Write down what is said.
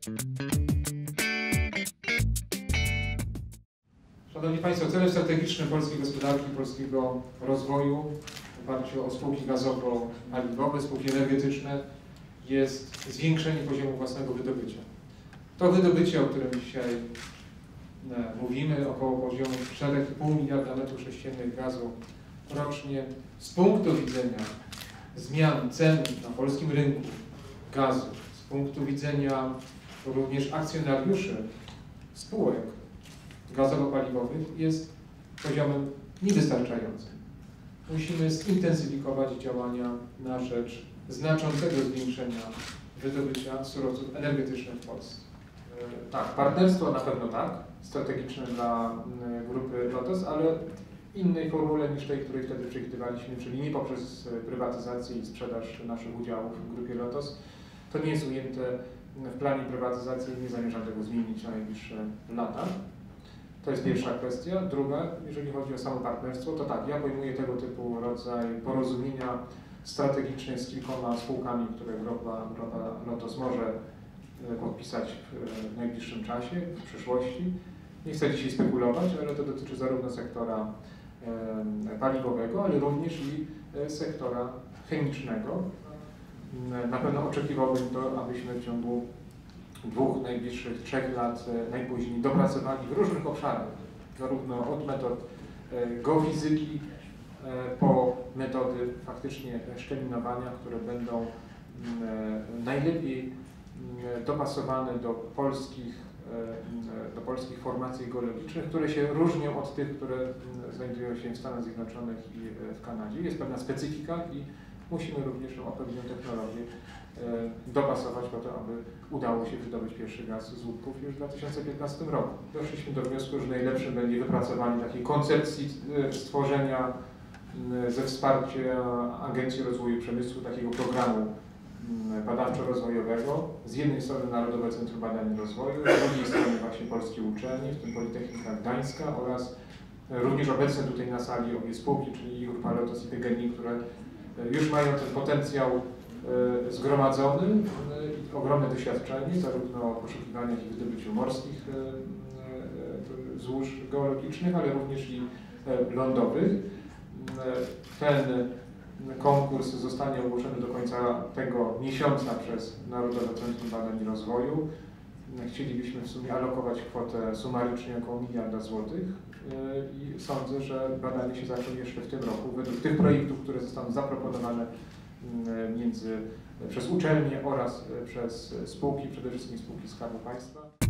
Szanowni Państwo, celem strategicznym polskiej gospodarki, polskiego rozwoju w oparciu o spółki gazowo-paliwowe, spółki energetyczne jest zwiększenie poziomu własnego wydobycia. To wydobycie, o którym dzisiaj mówimy, około poziomu 4,5 miliarda metrów sześciennych gazu rocznie, z punktu widzenia zmian cen na polskim rynku gazu, z punktu widzenia również akcjonariuszy spółek gazowo-paliwowych jest poziomem niewystarczającym. Musimy zintensyfikować działania na rzecz znaczącego zwiększenia wydobycia surowców energetycznych w Polsce. Tak, partnerstwo na pewno tak, strategiczne dla grupy Lotos, ale innej formule niż tej, której wtedy przewidywaliśmy, czyli nie poprzez prywatyzację i sprzedaż naszych udziałów w grupie Lotos. To nie jest ujęte w planie prywatyzacji i nie zamierzam tego zmienić na najbliższe lata. To jest pierwsza kwestia. Druga, jeżeli chodzi o samo partnerstwo, to tak, ja pojmuję tego typu rodzaj porozumienia strategiczne z kilkoma spółkami, które grupa Lotos może podpisać w najbliższym czasie, w przyszłości. Nie chcę dzisiaj spekulować, ale to dotyczy zarówno sektora paliwowego, ale również i sektora chemicznego. Na pewno oczekiwałbym to, abyśmy w ciągu 2 najbliższych 3 lat najpóźniej dopracowali w różnych obszarach, zarówno od metod geofizyki po metody faktycznie szczelinowania, które będą najlepiej dopasowane do polskich formacji geologicznych, które się różnią od tych, które znajdują się w Stanach Zjednoczonych i w Kanadzie. Jest pewna specyfika i musimy również odpowiednią technologię dopasować po to, aby udało się wydobyć pierwszy gaz z łupków już w 2015 roku. Doszliśmy do wniosku, że najlepszym będzie wypracowanie takiej koncepcji stworzenia ze wsparciem Agencji Rozwoju Przemysłu takiego programu badawczo-rozwojowego. Z jednej strony Narodowe Centrum Badań i Rozwoju, z drugiej strony właśnie polskie uczelnie, w tym Politechnika Gdańska oraz również obecne tutaj na sali obie spółki, czyli Grupa Lotos i PGNiG, które już mają ten potencjał zgromadzony i ogromne doświadczenie, zarówno w poszukiwaniach i wydobyciu morskich złóż geologicznych, ale również i lądowych. Ten konkurs zostanie ogłoszony do końca tego miesiąca przez Narodowe Centrum Badań i Rozwoju. Chcielibyśmy w sumie alokować kwotę sumarycznie około 1 miliarda złotych i sądzę, że badanie się zacznie jeszcze w tym roku według tych projektów, które zostaną zaproponowane przez uczelnie oraz przez spółki, przede wszystkim spółki Skarbu Państwa.